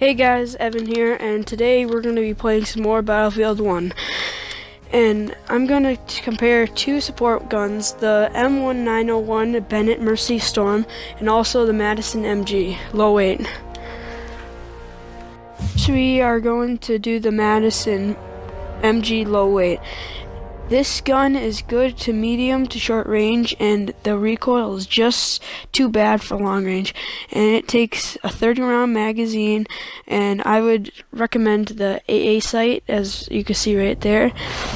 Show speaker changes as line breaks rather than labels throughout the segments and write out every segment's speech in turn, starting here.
Hey guys, Evan here, and today we're going to be playing some more Battlefield 1. And I'm going to compare two support guns, the M1901 Bennett Mercy Storm, and also the Madison MG, low weight. So we are going to do the Madison MG low weight. This gun is good to medium to short range, and the recoil is just too bad for long range. And it takes a 30-round magazine, and I would recommend the AA sight, as you can see right there.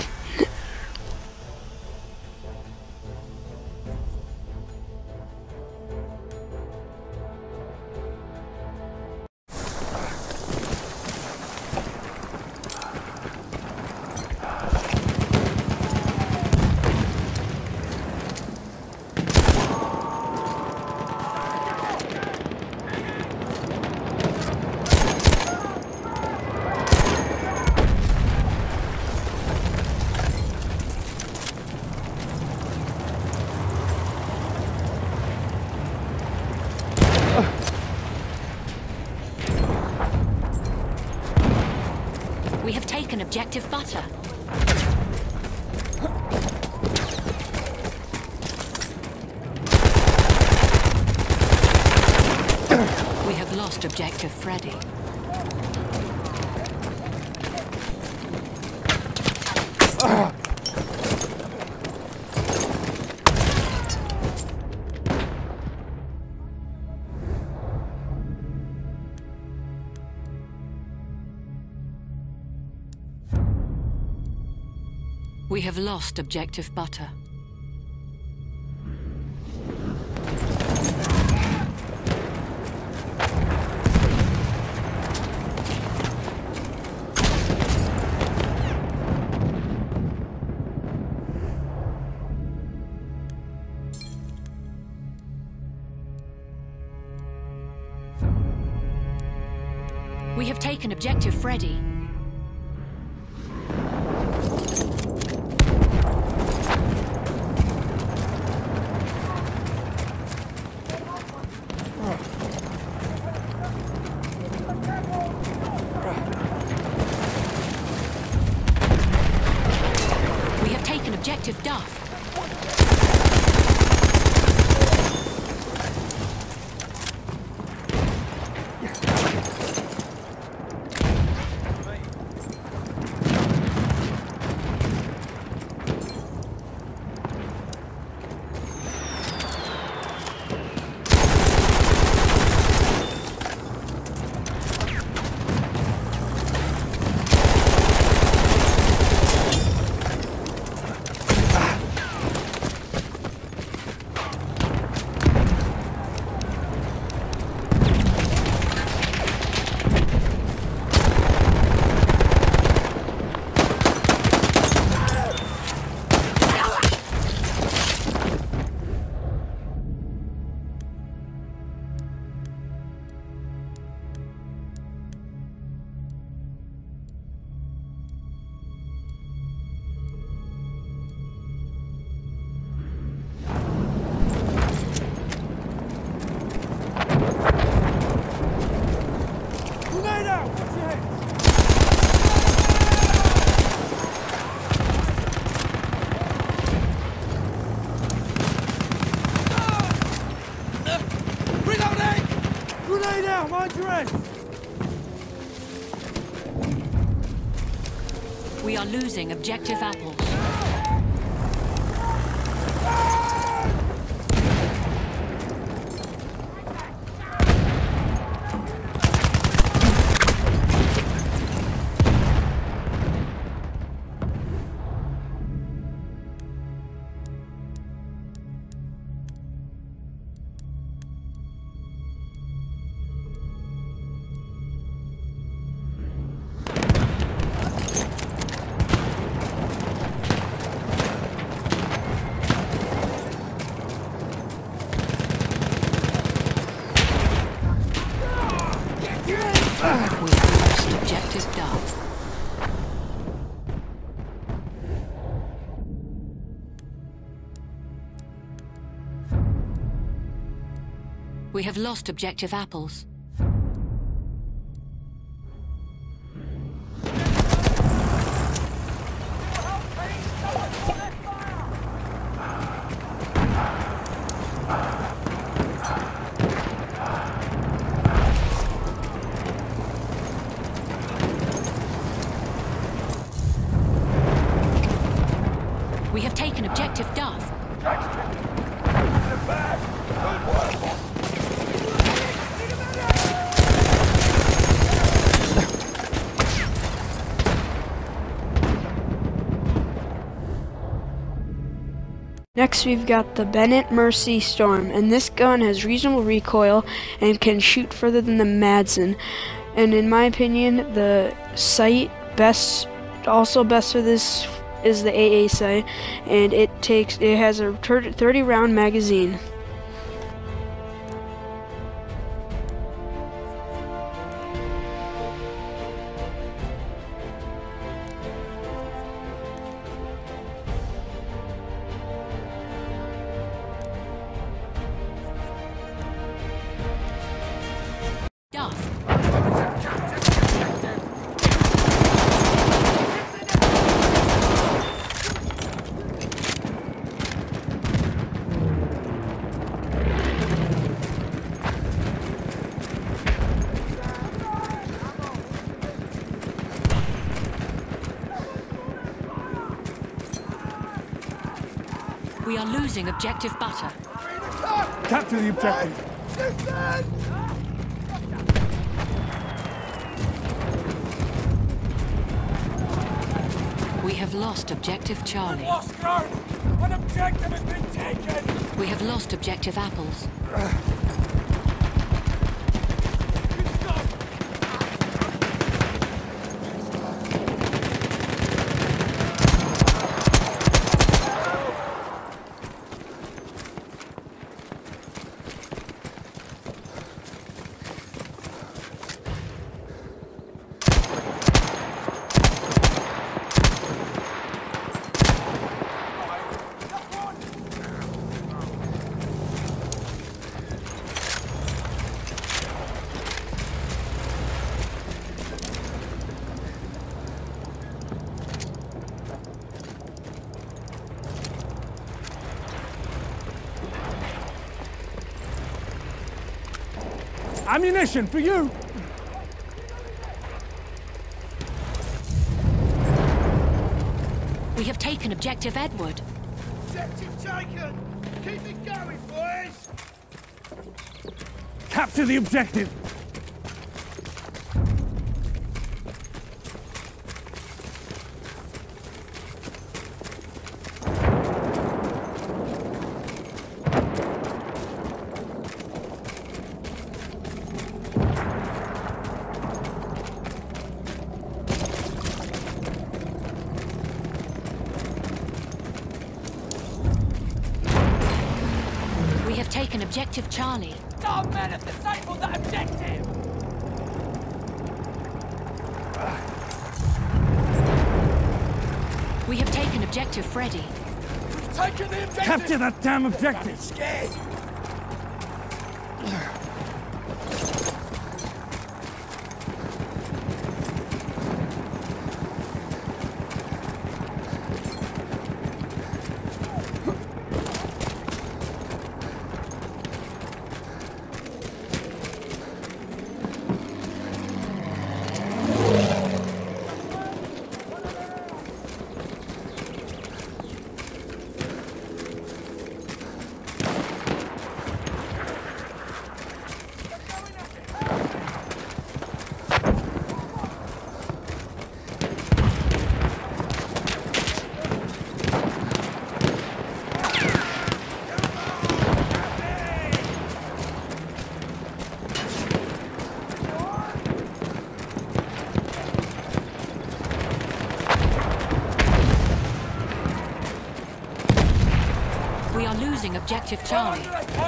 We have taken objective butter. We have lost objective Freddy. We have lost objective butter. We have taken objective Freddy. We have taken objective Duff. We are losing objective apples. We have lost objective Duff. We have lost objective apples.
Next we've got the Bennett Mercy Storm, and this gun has reasonable recoil and can shoot further than the Madsen. And in my opinion, the sight also best for this is the AA sight, and it has a 30 round magazine.
Duff. We are losing objective butter.
Capture the objective.
We have lost objective Charlie.
Oscar! An objective has been taken!
We have lost objective apples.
Ammunition for you!
We have taken objective Edward.
Objective taken! Keep it going, boys!
Capture the objective!
We have taken objective Charlie.
Our men have disabled that objective!
We have taken objective Freddy.
We've taken the objective!
Capture that damn objective!
Scared!
We are losing objective Charlie.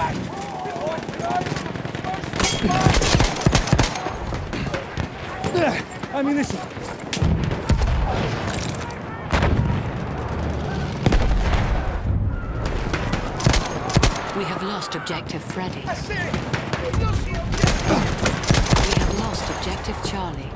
Ammunition!
We have lost objective Freddy.
That's it! We've lost the objective!
We have lost objective Charlie.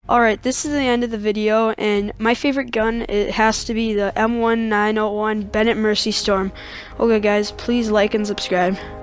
Alright, this is the end of the video, and my favorite gun, it has to be the M1901 Bennett Mercy Storm. Okay guys, please like and subscribe.